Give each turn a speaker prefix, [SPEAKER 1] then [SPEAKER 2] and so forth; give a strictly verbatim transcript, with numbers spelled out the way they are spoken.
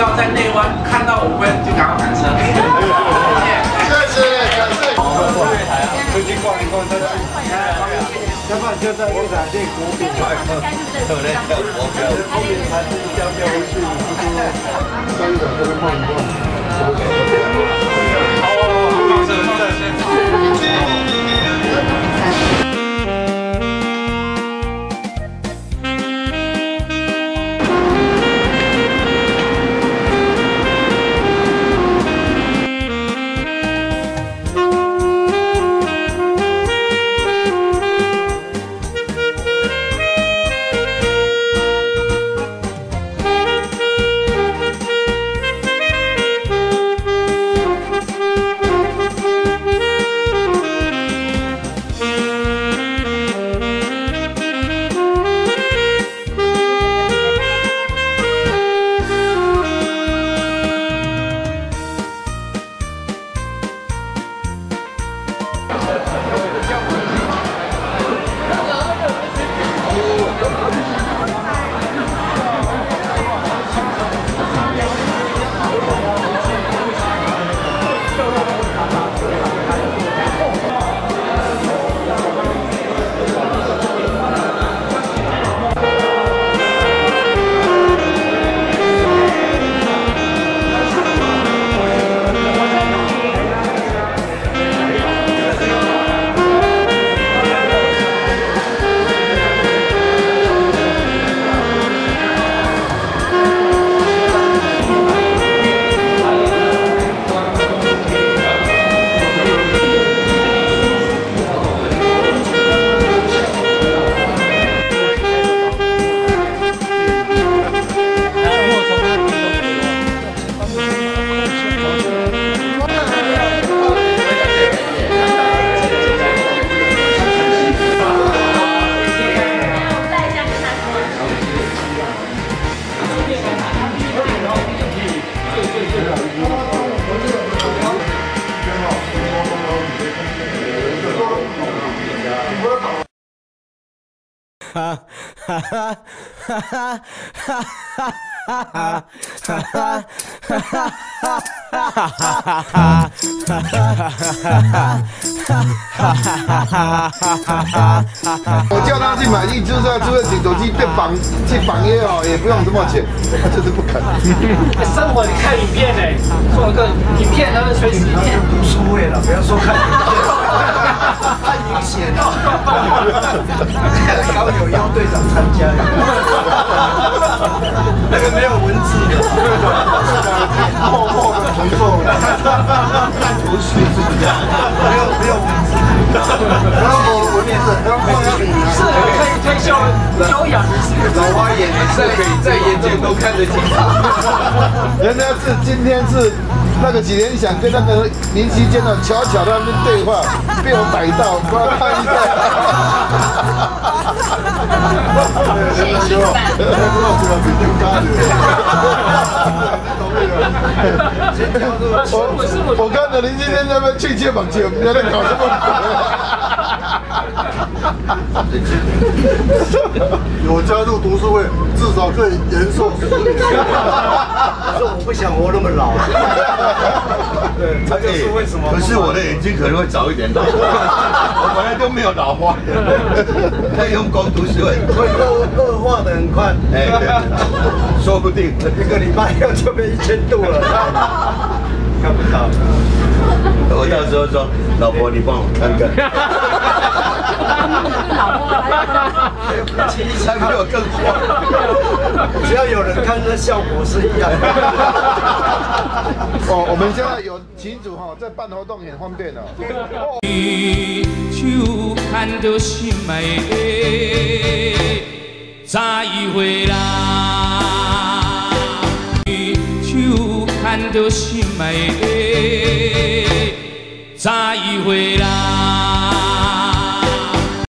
[SPEAKER 1] 要在内湾看到我们就赶快赶车。谢谢，谢谢，感谢。回去逛一逛再去。要不然就在月展店国品买个，可能的国标，后面才是交交回去，不是在月展这边逛一逛。好，放车放车。
[SPEAKER 2] 哈哈哈哈哈哈哈哈哈
[SPEAKER 3] 我叫他去买一支这这个手机变绑去绑约哦，也不用这么钱，他就是不肯。
[SPEAKER 4] 生活你看影片呢，做个影片，他们随时影片读书会了，不要说看影片。 太明显了，高有腰队长参加，那个没有文字的，厚厚的承受，看图书是不是？没有没有文字，然后文字，然后是可以推销优雅的是
[SPEAKER 3] 老花眼在在眼睛都看得清楚。人家是今天是。 那个几年想跟那个林期间呢悄悄在那边对话，被我逮到，不要看一下。我我看着林期间在那边切切绑切，你在那搞什么？
[SPEAKER 5] 有加入读书会，至少可以延寿十年。
[SPEAKER 4] 可是我不想活那么老。对，这就是为什么。
[SPEAKER 3] 可是我的眼睛可能会早一点老，我本来都没有老花，他用功读书会，
[SPEAKER 4] 会恶恶化的很快。
[SPEAKER 3] 哎，说不定
[SPEAKER 4] 一个礼拜以后就变一千度了，看不到。
[SPEAKER 3] 我到时候说，老婆你帮我看看。其实他比我更慌，
[SPEAKER 4] 只要有人看，那效果是一样的。
[SPEAKER 3] 哦，我们现在有群组哈，在办活动很方便哦。
[SPEAKER 6] 手牵着心爱的早已回来，手牵着心爱的早已回来。